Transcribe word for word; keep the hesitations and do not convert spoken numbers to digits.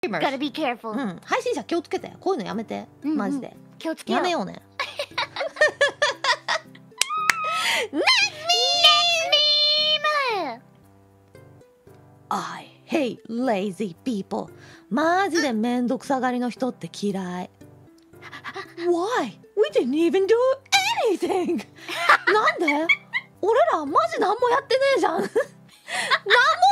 Gotta be careful. うん、配信者気をつけて。こういうのやめて、 うんうんマジで。 気をつけよう。 やめようね。I hate lazy people. マジでめんどくさがりの人って嫌い。Why? We didn't even do anything. なんで？俺らマジ何もやってねえじゃん。何も